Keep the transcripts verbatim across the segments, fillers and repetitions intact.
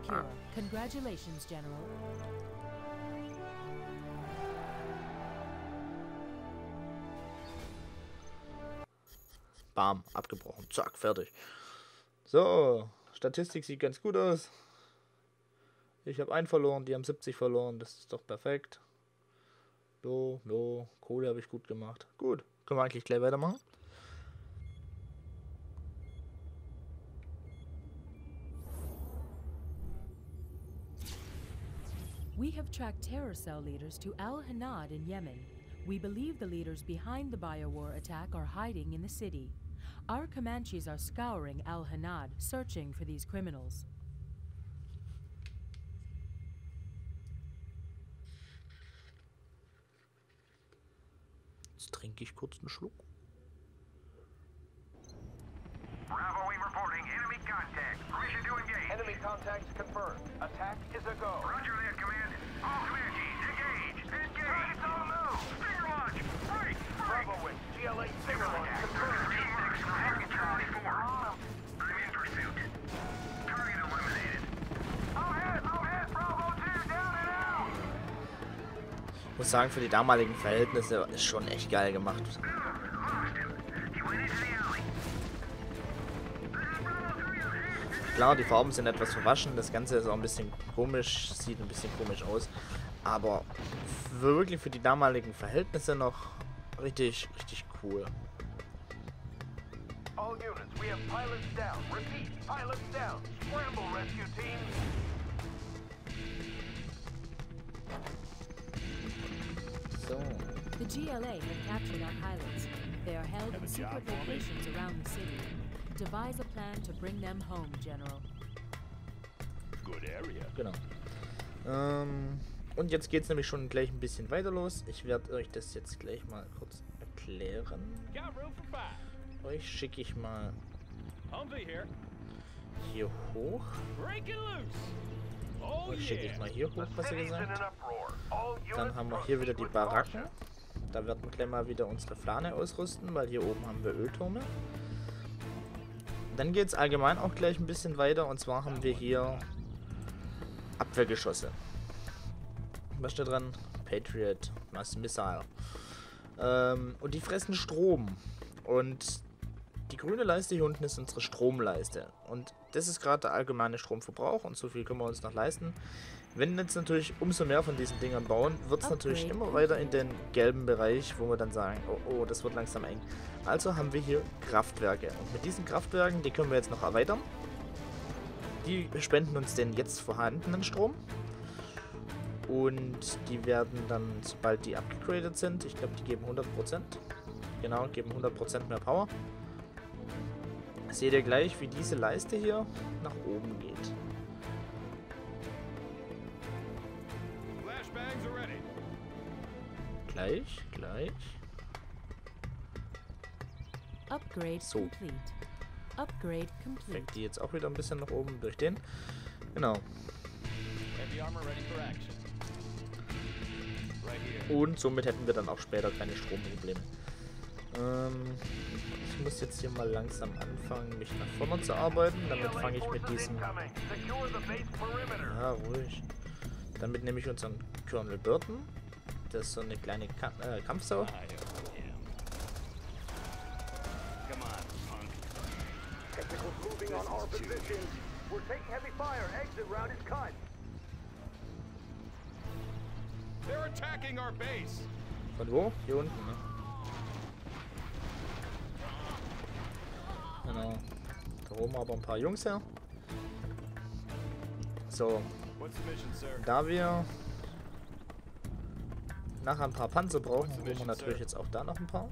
secure. Congratulations, General. Bam, abgebrochen. Zack, fertig. So, Statistik sieht ganz gut aus. Ich habe einen verloren, die haben siebzig verloren. Das ist doch perfekt. So, so, Kohle habe ich gut gemacht. Gut, können wir eigentlich gleich weitermachen. We have tracked terror cell leaders to Al Hanad in Yemen. We believe the leaders behind the biowar attack are hiding in the city. Our Comanches are scouring Al Hanad, searching for these criminals. Jetzt trinke ich kurz einen Schluck. Bravo eight reporting enemy contact. Permission to engage. Enemy contact confirmed. Attack is a go. Roger that, command. All Comanches, engage. Engage. It's on the move. Finger launch. Break. Bravo eight. G L A finger launch confirmed. Target Charlie four. I'm in pursuit. Target eliminated. All hands, all hands. Bravo two, down and out. Ich muss sagen, für die damaligen Verhältnisse ist schon echt geil gemacht. Klar, die Farben sind etwas verwaschen, das Ganze ist auch ein bisschen komisch, sieht ein bisschen komisch aus, aber für wirklich für die damaligen Verhältnisse noch richtig, richtig cool. All units, we have pilots down. Repeat, pilots down. Scramble, rescue team. So. The G L A have captured our pilots. They are held in secret locations around the city. Devise a plan to bring them home, General. Good area. Genau. Ähm, und jetzt geht es nämlich schon gleich ein bisschen weiter los. Ich werde euch das jetzt gleich mal kurz erklären. Euch schicke ich mal hier hoch. Euch schicke ich mal hier hoch, was ihr gesagt. Dann haben wir hier wieder die Baracken. Da werden wir gleich mal wieder unsere Flane ausrüsten, weil hier oben haben wir Ölturme. Dann geht es allgemein auch gleich ein bisschen weiter, und zwar haben wir hier Abwehrgeschosse. Was steht dran? Patriot, Missile. Ähm, und die fressen Strom. Und die grüne Leiste hier unten ist unsere Stromleiste. Und das ist gerade der allgemeine Stromverbrauch, und so viel können wir uns noch leisten. Wenn wir jetzt natürlich umso mehr von diesen Dingern bauen, wird es natürlich immer weiter in den gelben Bereich, wo wir dann sagen, oh, oh, das wird langsam eng. Also haben wir hier Kraftwerke. Und mit diesen Kraftwerken, die können wir jetzt noch erweitern. Die spenden uns den jetzt vorhandenen Strom. Und die werden dann, sobald die abgegradet sind, ich glaube, die geben hundert Prozent. Genau, geben hundert Prozent mehr Power. Seht ihr gleich, wie diese Leiste hier nach oben geht. Gleich, gleich. Upgrade So. complete. Upgrade complete. Fängt die jetzt auch wieder ein bisschen nach oben durch den. Genau. Und somit hätten wir dann auch später keine Stromprobleme. Ähm, ich muss jetzt hier mal langsam anfangen, mich nach vorne zu arbeiten. Damit fange ich mit diesem... Ja, ruhig. Damit nehme ich unseren Colonel Burton. Das ist so eine kleine Ka äh, Kampfsau. Von wo? Hier unten, ne? Genau. Da oben aber ein paar Jungs her. So. Da wir nachher ein paar Panzer brauchen, holen wir natürlich jetzt auch da noch ein paar.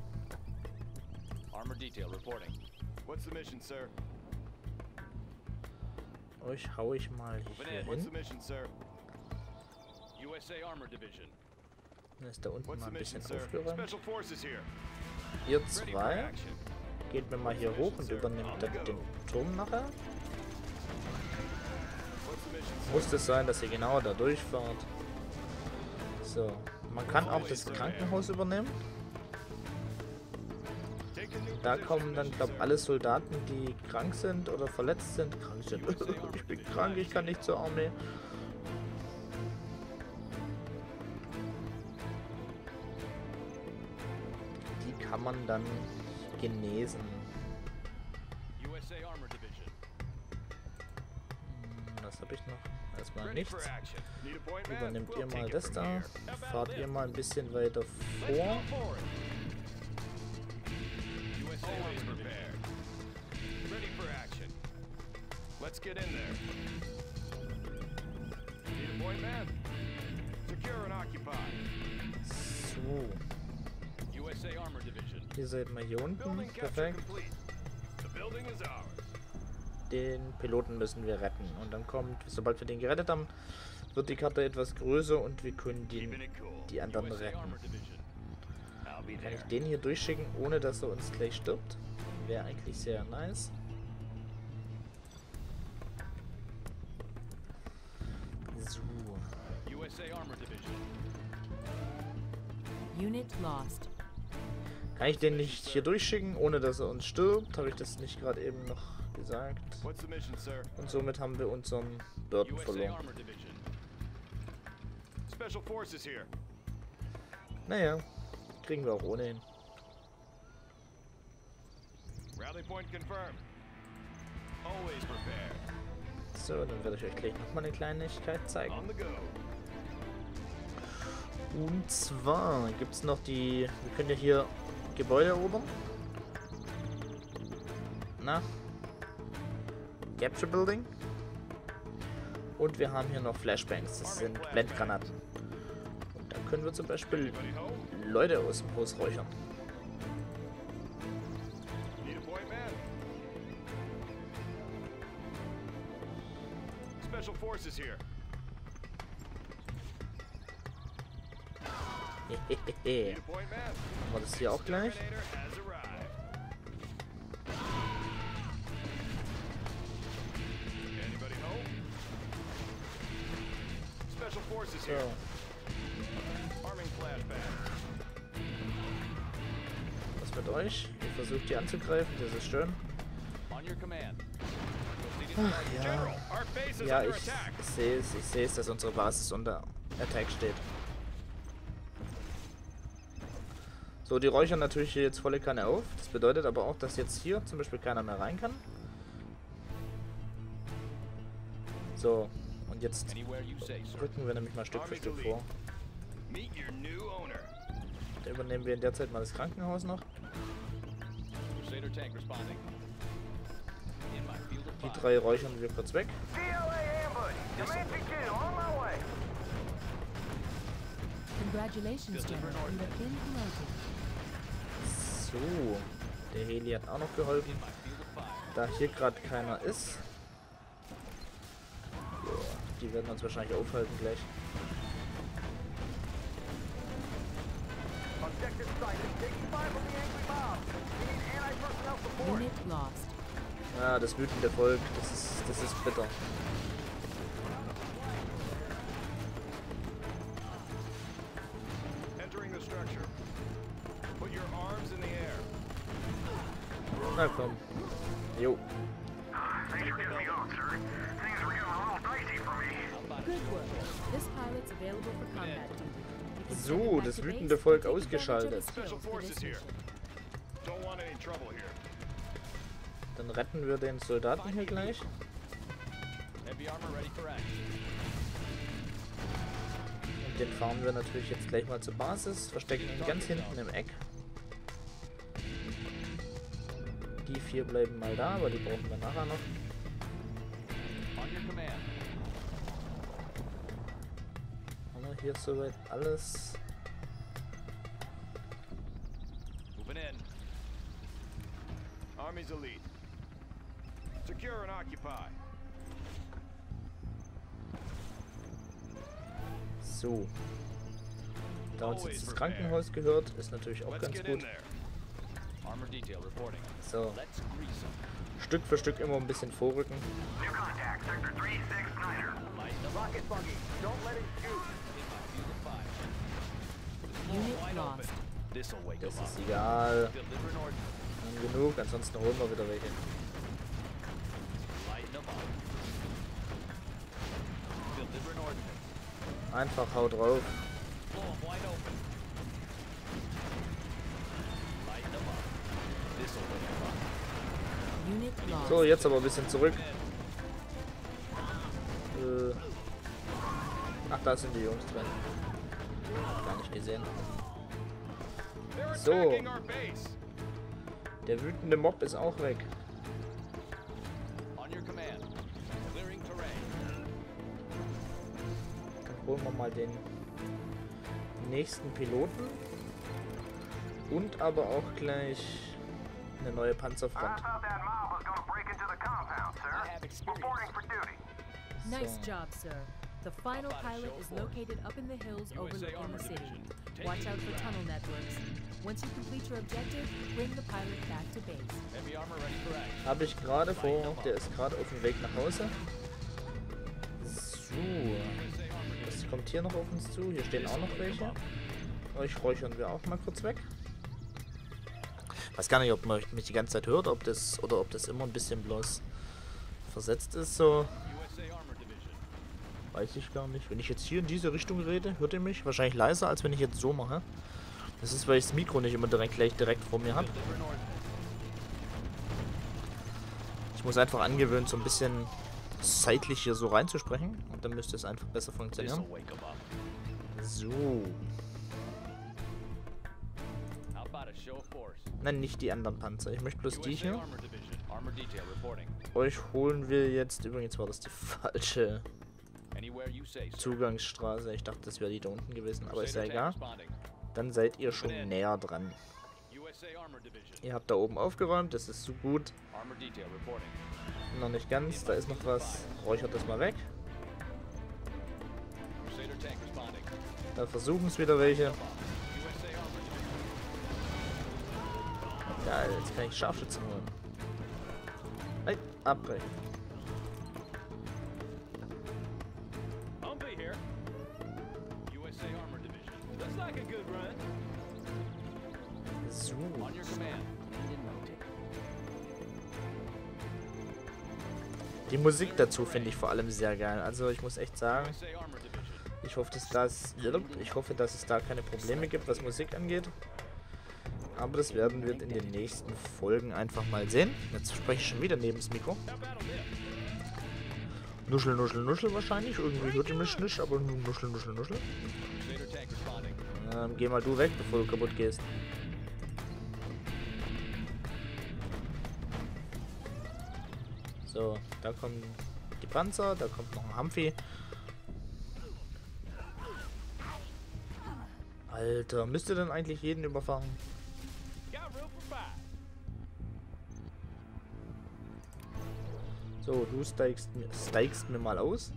Euch hau ich mal hier hin. Dann ist da unten mal ein bisschen aufgeräumt. Ihr zwei geht mir mal hier hoch und übernimmt dann den Turm nachher. Muss es sein, dass ihr genau da durchfahrt. So, man kann auch das Krankenhaus übernehmen. da kommen dann, glaube ich, alle Soldaten, die krank sind oder verletzt sind. Krank sind. Ich bin krank, ich kann nicht zur Armee. Die kann man dann genesen. Was habe ich noch? Erstmal nichts. Übernehmt ihr mal das da. Fahrt ihr mal ein bisschen weiter vor. So. Ihr seid mal hier unten. Perfekt. Den Piloten müssen wir retten. Und dann kommt, sobald wir den gerettet haben, wird die Karte etwas größer und wir können die, die anderen retten. Kann ich den hier durchschicken, ohne dass er uns gleich stirbt? Wäre eigentlich sehr nice. So. Unit lost. Kann ich den nicht hier durchschicken, ohne dass er uns stirbt? Habe ich das nicht gerade eben noch gesagt? Und somit haben wir unseren Burden verloren. Naja, kriegen wir auch ohne hin. So, dann werde ich euch gleich nochmal eine Kleinigkeit zeigen. Und zwar gibt es noch die... Wir können ja hier Gebäude erobern. Na? Capture Building. Und wir haben hier noch Flashbangs. Das sind Blendgranaten. Und da können wir zum Beispiel Leute aus dem Haus räuchern. Special forces here. Hehehe. Machen wir das hier auch gleich. So. Was mit euch? Ihr versucht die anzugreifen, das ist schön. Ach ja. Ja, ich sehe es, ich sehe es, dass unsere Basis unter Attack steht. So, die räuchern natürlich hier jetzt volle Kanne auf. Das bedeutet aber auch, dass jetzt hier zum Beispiel keiner mehr rein kann. So, und jetzt rücken wir nämlich mal Stück für Stück vor. Da übernehmen wir in der Zeit mal das Krankenhaus noch. Die drei räuchern wir kurz weg. Congratulations, General. You have been promoted. So, der Heli hat auch noch geholfen. Da hier gerade keiner ist. Jo, die werden uns wahrscheinlich aufhalten gleich. Unit lost. Ja, das wütende Volk, das ist, das ist bitter. Na komm. Jo. So, das wütende Volk ausgeschaltet. Dann retten wir den Soldaten hier gleich. Und den fahren wir natürlich jetzt gleich mal zur Basis. Verstecken ihn ganz hinten im Eck. Die vier bleiben mal da, aber die brauchen wir nachher noch. Haben wir hier soweit alles. Army's elite. Secure and occupy. So. Da uns jetzt das Krankenhaus gehört, ist natürlich auch ganz gut. So. Stück für Stück immer ein bisschen vorrücken. Unit lost. Das ist egal. haben genug, ansonsten holen wir wieder welche. Einfach hau drauf. So, jetzt aber ein bisschen zurück. Äh. Ach, da sind die Jungs drin. Gar nicht gesehen. So. Der wütende Mob ist auch weg. Dann holen wir mal den nächsten Piloten. Und aber auch gleich eine neue Panzerfront. Nice job, sir. The final pilot is located up in the hills overlooking the city. Watch out for tunnel networks. Once you complete your objective, bring the pilot back to base. Habe ich gerade vor, der ist gerade auf dem Weg nach Hause. So. Was kommt hier noch auf uns zu? Hier stehen auch noch welche. Euch räuchern wir auch mal kurz weg. Weiß gar nicht, ob man mich die ganze Zeit hört, ob das oder ob das immer ein bisschen bloß versetzt ist, so. Weiß ich gar nicht. Wenn ich jetzt hier in diese Richtung rede, hört ihr mich? Wahrscheinlich leiser, als wenn ich jetzt so mache. Das ist, weil ich das Mikro nicht immer direkt gleich direkt vor mir habe. Ich muss einfach angewöhnen, so ein bisschen seitlich hier so reinzusprechen. Und dann müsste es einfach besser funktionieren. So. Nein, nicht die anderen Panzer. Ich möchte bloß die hier. Euch holen wir jetzt... Übrigens war das die falsche Zugangsstraße. Ich dachte, das wäre die da unten gewesen. Aber ist ja egal. Dann seid ihr schon näher dran. Ihr habt da oben aufgeräumt. Das ist so gut. Noch nicht ganz. Da ist noch was. Räuchert das mal weg. Da versuchen es wieder welche. Geil, jetzt kann ich Scharfschützen holen. Hey, abbrechen. So. Die Musik dazu finde ich vor allem sehr geil. Also ich muss echt sagen, ich hoffe, dass das, ich hoffe, dass es da keine Probleme gibt, was Musik angeht. Aber das werden wir in den nächsten Folgen einfach mal sehen. Jetzt spreche ich schon wieder neben das Mikro. Nuschel, nuschel, nuschel wahrscheinlich. Irgendwie hört ihr mich nicht, aber nur nuschel, nuschel, nuschel. Ähm, geh mal du weg, bevor du kaputt gehst. So, da kommen die Panzer, da kommt noch ein Humphy. Alter, müsst ihr denn eigentlich jeden überfahren? So, du steigst, steigst mir mal aus.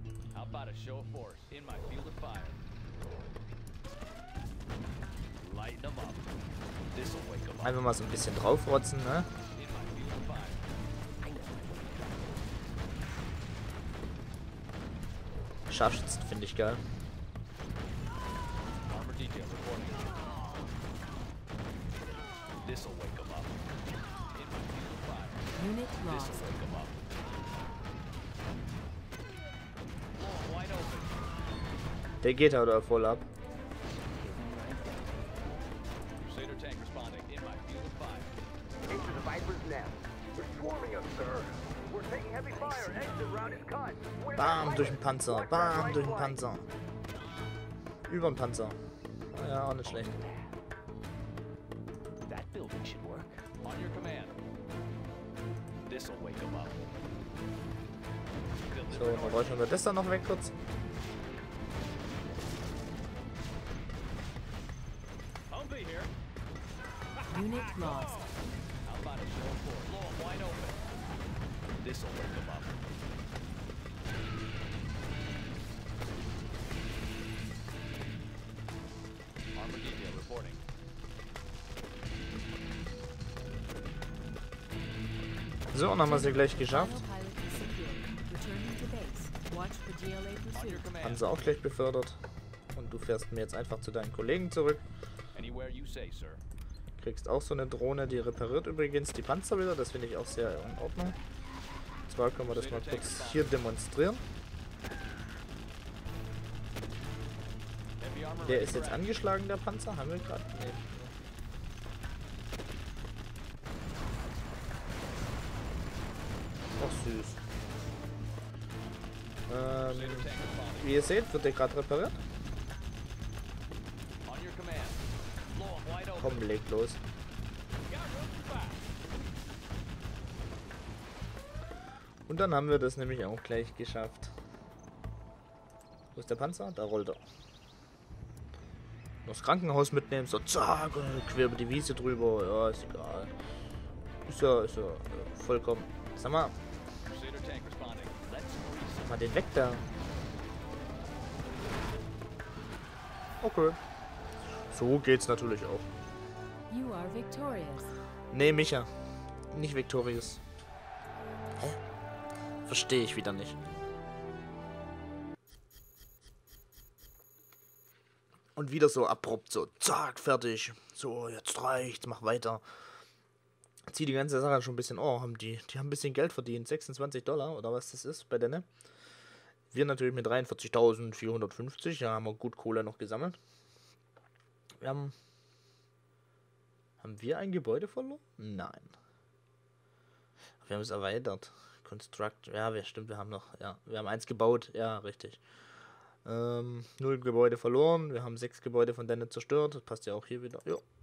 Einfach mal so ein bisschen draufrotzen, ne? Scharfschützen finde ich geil. Unit lost. Der geht aber voll ab. Bam, durch den Panzer. Bam, durch den Panzer. Über den Panzer. Ja, auch nicht schlecht. So, dann räuchern wir das dann noch weg kurz. Unit lost. So, dann haben wir sie gleich geschafft. Haben sie auch gleich befördert. Und du fährst mir jetzt einfach zu deinen Kollegen zurück. Kriegst auch so eine Drohne, die repariert übrigens die Panzer wieder. Das finde ich auch sehr in Ordnung. Und zwar können wir das mal kurz hier demonstrieren. Der ist jetzt angeschlagen, der Panzer. Haben wir gerade? Nee. Ach, süß. Ähm, wie ihr seht, wird der gerade repariert. Komm, leg los. Und dann haben wir das nämlich auch gleich geschafft. Wo ist der Panzer? Da rollt er. Noch das Krankenhaus mitnehmen, so zack, quer über die Wiese drüber. Ja, ist egal. Ist ja, ist ja äh, vollkommen. Sag mal. Sag mal den weg da. Okay. So geht's natürlich auch. You are victorious. Nee, Micha. Nicht Victorious. Hä? Verstehe ich wieder nicht. Und wieder so abrupt, so zack, fertig. So, jetzt reicht's, mach weiter. Zieh die ganze Sache schon ein bisschen, oh, haben die, die haben ein bisschen Geld verdient. sechsundzwanzig Dollar oder was das ist bei denen. Wir natürlich mit dreiundvierzigtausendvierhundertfünfzig, ja, haben wir gut Kohle noch gesammelt. Wir haben... Haben wir ein Gebäude verloren? Nein. Wir haben es erweitert. Construct, ja, wir, stimmt, wir haben noch, ja, wir haben eins gebaut, ja, richtig. Ähm, null Gebäude verloren, wir haben sechs Gebäude von denen zerstört, das passt ja auch hier wieder, jo.